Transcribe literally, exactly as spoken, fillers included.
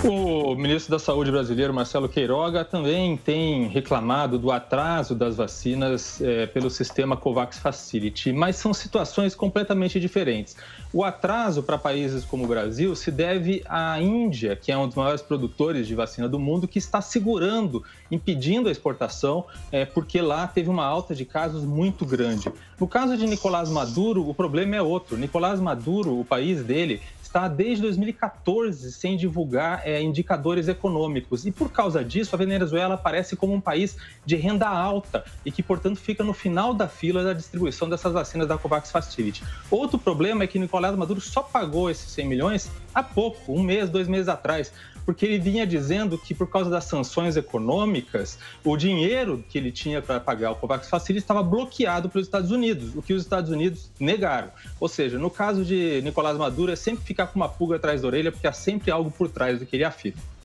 O ministro da Saúde brasileiro, Marcelo Queiroga, também tem reclamado do atraso das vacinas é, pelo sistema COVAX Facility, mas são situações completamente diferentes. O atraso para países como o Brasil se deve à Índia, que é um dos maiores produtores de vacina do mundo, que está segurando, impedindo a exportação, é, porque lá teve uma alta de casos muito grande. No caso de Nicolás Maduro, o problema é outro. Nicolás Maduro, o país dele, está desde dois mil e quatorze sem divulgar é, indicadores econômicos. E por causa disso, a Venezuela aparece como um país de renda alta e que, portanto, fica no final da fila da distribuição dessas vacinas da COVAX Facility. Outro problema é que Nicolás Maduro só pagou esses cem milhões há pouco, um mês, dois meses atrás, porque ele vinha dizendo que, por causa das sanções econômicas, o dinheiro que ele tinha para pagar o COVAX Facility estava bloqueado pelos Estados Unidos, o que os Estados Unidos negaram. Ou seja, no caso de Nicolás Maduro, é sempre ficar com uma pulga atrás da orelha, porque há sempre algo por trás do que ele afirma.